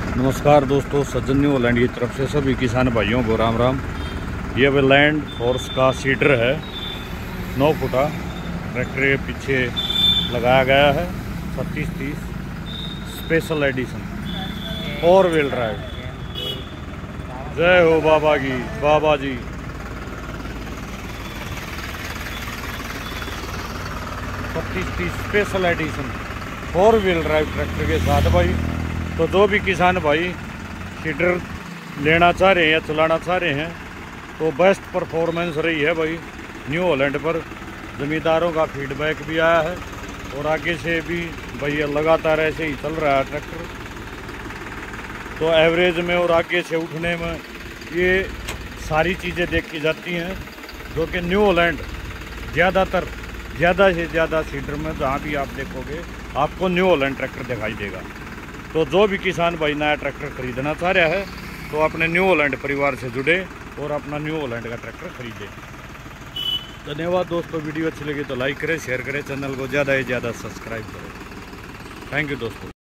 नमस्कार दोस्तों, सज्जन new Holland की तरफ से सभी किसान भाइयों को राम राम। ये अब लैंड फोर्स का सीडर है, 9 फुटा ट्रैक्टर के पीछे लगाया गया है। 3630 स्पेशल एडिशन 4 व्हील ड्राइव। जय हो बाबा की, बाबा जी। 3630 special edition 4 wheel drive tractor के साथ भाई। तो जो भी किसान भाई सीडर लेना चाह रहे हैं या चलाना चाह रहे हैं तो बेस्ट परफॉर्मेंस रही है भाई न्यू हॉलैंड पर। ज़मींदारों का फीडबैक भी आया है और आगे से भी भाई लगातार ऐसे ही चल रहा है ट्रैक्टर। तो एवरेज में और आगे से उठने में ये सारी चीज़ें देखी जाती हैं, जो कि न्यू हॉलैंड ज़्यादा से ज़्यादा सीडर में जहाँ भी आप देखोगे आपको न्यू हॉलैंड ट्रैक्टर दिखाई देगा। तो जो भी किसान भाई नया ट्रैक्टर खरीदना चाह रहा है तो अपने न्यू हॉलैंड परिवार से जुड़े और अपना न्यू हॉलैंड का ट्रैक्टर खरीदे। धन्यवाद दोस्तों। वीडियो अच्छी लगी तो लाइक करें, शेयर करें, चैनल को ज़्यादा से ज़्यादा सब्सक्राइब करें। थैंक यू दोस्तों।